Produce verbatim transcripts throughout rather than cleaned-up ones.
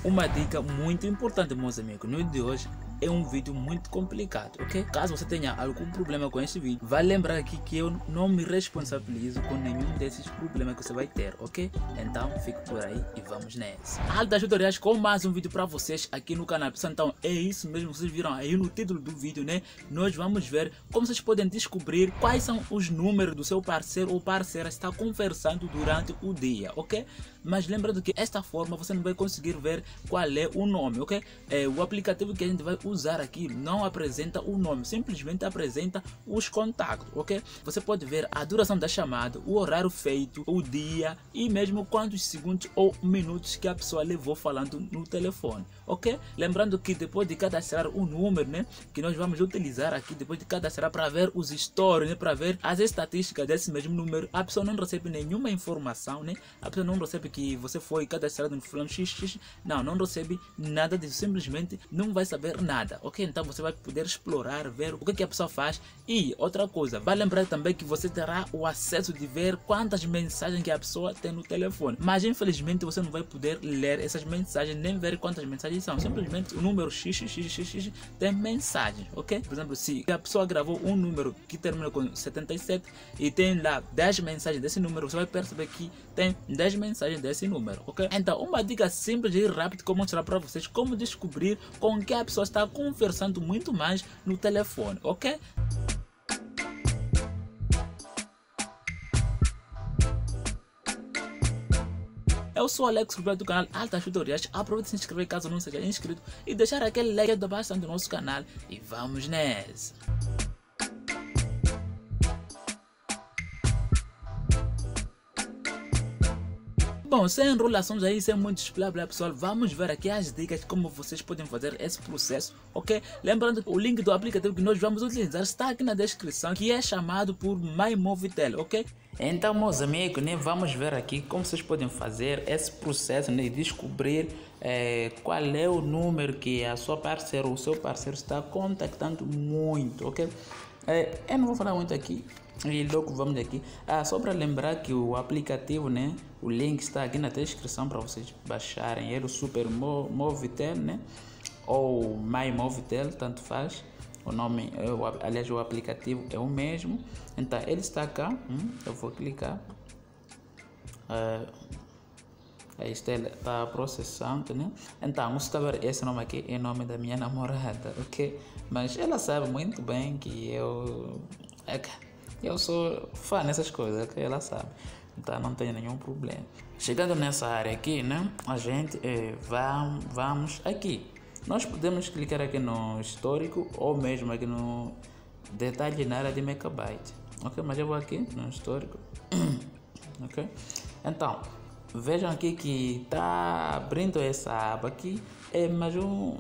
uma dica muito importante, meus amigos. No vídeo de hoje é um vídeo muito complicado, ok? Caso você tenha algum problema com este vídeo, vai lembrar aqui que eu não me responsabilizo com nenhum desses problemas que você vai ter, ok? Então fique por aí e vamos nessa. Altas tutoriais com mais um vídeo para vocês aqui no canal. Então é isso mesmo, vocês viram aí no título do vídeo, né? Nós vamos ver como vocês podem descobrir quais são os números do seu parceiro ou parceira está conversando durante o dia, ok? Mas lembrando que esta forma você não vai conseguir ver qual é o nome, ok? É, o aplicativo que a gente vai usar aqui não apresenta o nome, simplesmente apresenta os contatos, ok? Você pode ver a duração da chamada, o horário feito, o dia e mesmo quantos segundos ou minutos que a pessoa levou falando no telefone, ok? Lembrando que depois de cadastrar o número, né, que nós vamos utilizar aqui, depois de cadastrar para ver os stories, né, para ver as estatísticas desse mesmo número, a pessoa não recebe nenhuma informação, né? A pessoa não recebe que você foi cadastrado no fulano X X, não, não recebe nada disso, simplesmente não vai saber nada, ok? Então você vai poder explorar, ver o que, que a pessoa faz. E outra coisa, vai lembrar também que você terá o acesso de ver quantas mensagens que a pessoa tem no telefone, mas infelizmente você não vai poder ler essas mensagens, nem ver quantas mensagens são, simplesmente o número X X X X X tem mensagens, ok? Por exemplo, se a pessoa gravou um número que termina com setenta e sete e tem lá dez mensagens desse número, você vai perceber que tem dez mensagens desse número, ok? Então uma dica simples e rápida que eu vou mostrar para vocês como descobrir com que a pessoa está conversando muito mais no telefone, ok? Eu sou o Alex do canal Altas Tutoriais. Aproveite de se inscrever caso não seja inscrito e deixar aquele like da bastante do nosso canal e vamos nessa. Bom, sem enrolações aí, sem muitos blá blá pessoal, vamos ver aqui as dicas de como vocês podem fazer esse processo, ok? Lembrando que o link do aplicativo que nós vamos utilizar está aqui na descrição, que é chamado por MyMovitel, ok? Então, meus amigos, né, vamos ver aqui como vocês podem fazer esse processo, né, de descobrir é, qual é o número que a sua parceira ou o seu parceiro está contactando muito, ok? É, eu não vou falar muito aqui. E logo vamos aqui, ah, só para lembrar que o aplicativo, né, o link está aqui na descrição para vocês baixarem, ele, o Super Mo Movitel, né, ou My Movitel, tanto faz, o nome, eu, aliás o aplicativo é o mesmo. Então ele está cá, hum, eu vou clicar, ah, aí está, está processando, né? Então você está vendo esse nome aqui, é o nome da minha namorada, ok? Mas ela sabe muito bem que eu... É, eu sou fã nessas coisas, que ela sabe, então não tem nenhum problema. Chegando nessa área aqui, né, a gente eh, vai, vamos aqui. Nós podemos clicar aqui no histórico ou mesmo aqui no detalhe na área de megabyte, ok? Mas eu vou aqui no histórico, ok? Então vejam aqui que está abrindo essa aba aqui, é, mas um,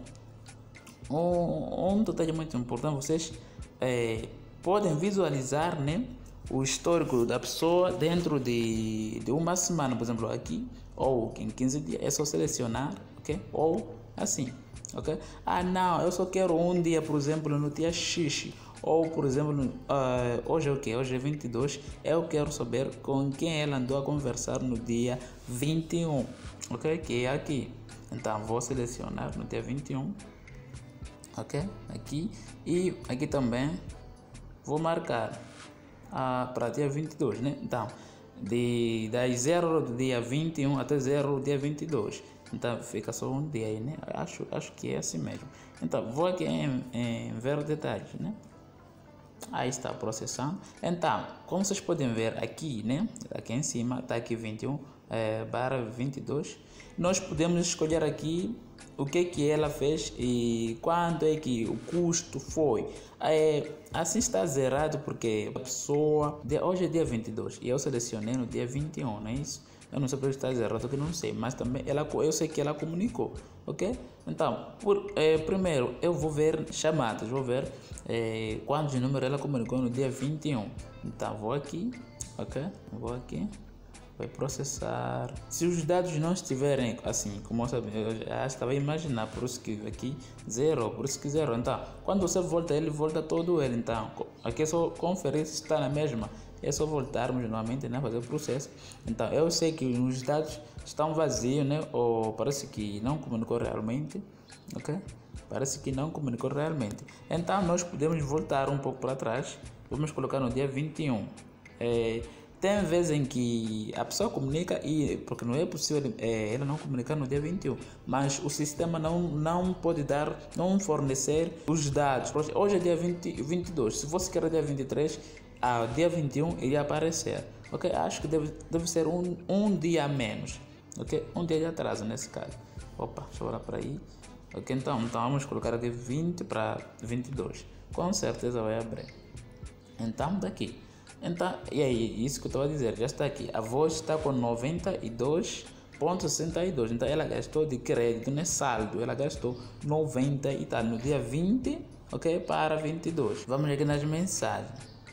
um, um detalhe muito importante, vocês é, podem visualizar, né, o histórico da pessoa dentro de, de uma semana, por exemplo, aqui, ou em quinze dias, é só selecionar, ok? Ou assim, ok? Ah, não, eu só quero um dia, por exemplo, no dia X, ou por exemplo, uh, hoje é o que? Hoje é vinte e dois, eu quero saber com quem ela andou a conversar no dia vinte e um, ok? Que é aqui. Então vou selecionar no dia vinte e um, ok? Aqui, e aqui também vou marcar ah, para dia vinte e dois, né? Então, de das zero do dia vinte e um até zero do dia vinte e dois. Então fica só um dia aí, né? Acho, acho que é assim mesmo. Então vou aqui em, em ver os detalhes, né? Aí está processando. Então, como vocês podem ver aqui, né? Aqui em cima está aqui vinte e um é, barra vinte e dois. Nós podemos escolher aqui o que que ela fez e quanto é que o custo foi. É, assim está zerado porque a pessoa, hoje é dia vinte e dois e eu selecionei no dia vinte e um, não é isso? Eu não sei porque está zerado, que não sei, mas também ela, eu sei que ela comunicou, ok? Então, por, é, primeiro eu vou ver chamadas, vou ver é, quantos números ela comunicou no dia vinte e um. Então vou aqui, ok? Vou aqui. Vai processar. Se os dados não estiverem assim, como eu, sabia, eu já estava a imaginar, por isso que aqui zero, por isso que zero. Então, quando você volta, ele volta todo ele. Então, aqui é só conferir se está na mesma. é só voltarmos novamente, né, fazer o processo. Então eu sei que os dados estão vazios, né, ou parece que não comunicou realmente, ok? Parece que não comunicou realmente. Então nós podemos voltar um pouco para trás. Vamos colocar no dia vinte e um. É, tem vezes em que a pessoa comunica, e porque não é possível é, ela não comunicar no dia vinte e um, mas o sistema não, não pode dar, não fornecer os dados. Hoje é dia vinte, vinte e dois, se você quer dia vinte e três, ah, dia vinte e um iria aparecer. Ok? Acho que deve, deve ser um, um dia a menos. Ok? Um dia de atraso nesse caso. Opa, deixa eu olhar para aí. Ok, então, então vamos colocar aqui vinte para vinte e dois. Com certeza vai abrir. Então, daqui. Então, e aí, isso que eu estou a dizer, já está aqui. A voz está com noventa e dois vírgula sessenta e dois. Então, ela gastou de crédito, não é saldo. Ela gastou noventa e tal, no dia vinte, ok? Para vinte e dois. Vamos aqui nas mensagens.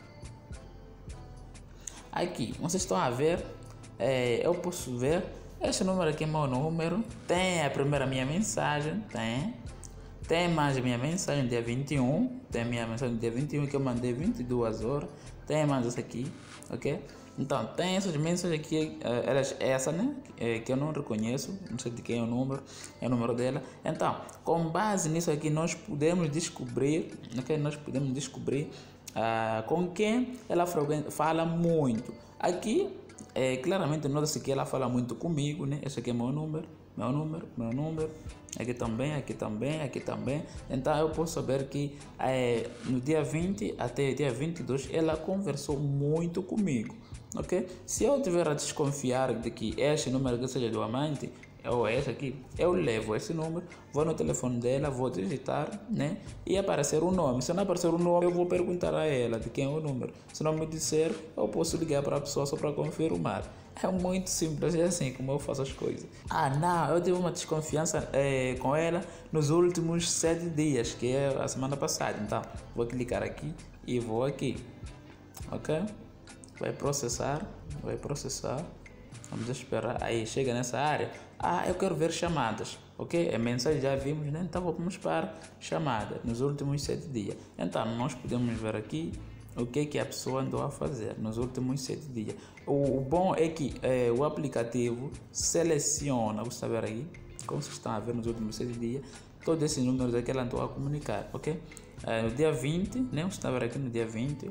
Aqui, vocês estão a ver, é, eu posso ver, este número aqui é meu número. Tem a primeira minha mensagem, tem. Tem mais a minha mensagem dia vinte e um. Tem a minha mensagem dia vinte e um que eu mandei vinte e duas horas. Tem mais essa aqui, ok? Então, tem essas mensagens aqui, elas, essa, né? Que eu não reconheço, não sei de quem é o número, é o número dela. Então, com base nisso aqui, nós podemos descobrir, ok? Nós podemos descobrir uh, com quem ela fala muito. Aqui, é, claramente, nota-se que ela fala muito comigo, né? Esse aqui é meu número. Meu número, meu número, aqui também, aqui também, aqui também. Então eu posso saber que é, no dia vinte até dia vinte e dois ela conversou muito comigo, ok? Se eu tiver a desconfiar de que este número que seja do amante, ou esse aqui, eu levo esse número, vou no telefone dela, vou digitar, né? E aparecer o nome. Se não aparecer o nome, eu vou perguntar a ela de quem é o número. Se não me disser, eu posso ligar para a pessoa só para confirmar. É muito simples, é assim como eu faço as coisas. Ah, não, eu tive uma desconfiança é, com ela nos últimos sete dias, que é a semana passada. Então, vou clicar aqui e vou aqui, ok? Vai processar, vai processar. Vamos esperar. Aí, chega nessa área. Ah, eu quero ver chamadas, ok? A mensagem já vimos, né? Então, vamos para chamada nos últimos sete dias. Então, nós podemos ver aqui o que que a pessoa andou a fazer nos últimos sete dias. O, o bom é que é, o aplicativo seleciona, vou saber aí, como vocês estão a ver nos últimos sete dias, todos esses números aqui ela andou a comunicar, ok? É, no dia vinte, né? Você está a ver aqui no dia vinte.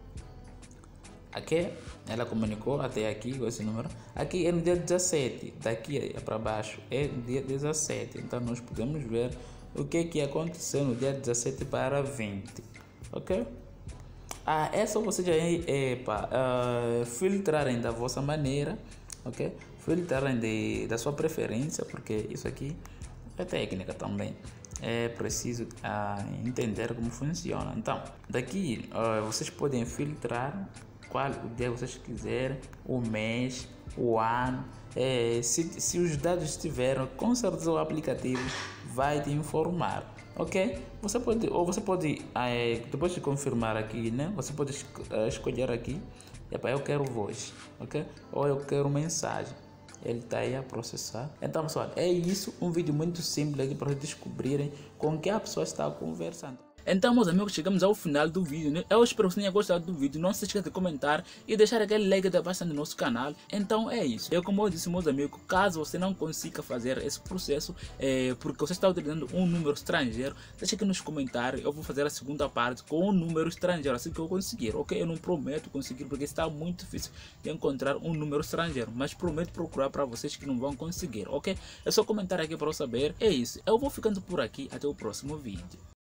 Aqui ela comunicou até aqui com esse número. Aqui é no dia dezessete, daqui para baixo é no dia dezessete. Então nós podemos ver o que que aconteceu no dia dezessete para vinte, ok? Ah, é só vocês aí é, pá, uh, filtrarem da vossa maneira, ok? Filtrarem de, da sua preferência, porque isso aqui é técnica também. É preciso uh, entender como funciona. Então, daqui uh, vocês podem filtrar qual o dia vocês quiserem, o mês, o ano. É, se, se os dados estiveram, com certeza o aplicativo vai te informar. Ok? Você pode, ou você pode, é, depois de confirmar aqui, né? Você pode é, escolher aqui, epa, eu quero voz, ok? Ou eu quero mensagem. Ele está aí a processar. Então, pessoal, é isso. Um vídeo muito simples aqui para descobrirem com que a pessoa está conversando. Então, meus amigos, chegamos ao final do vídeo, né? Eu espero que você tenha gostado do vídeo. Não se esqueça de comentar e deixar aquele like da bastante no nosso canal. Então é isso. Eu, como eu disse, meus amigos, caso você não consiga fazer esse processo, é, porque você está utilizando um número estrangeiro, deixa aqui nos comentários. Eu vou fazer a segunda parte com um número estrangeiro, assim que eu conseguir, ok? Eu não prometo conseguir, porque está muito difícil de encontrar um número estrangeiro, mas prometo procurar para vocês que não vão conseguir, ok? É só comentar aqui para eu saber. É isso. Eu vou ficando por aqui. Até o próximo vídeo.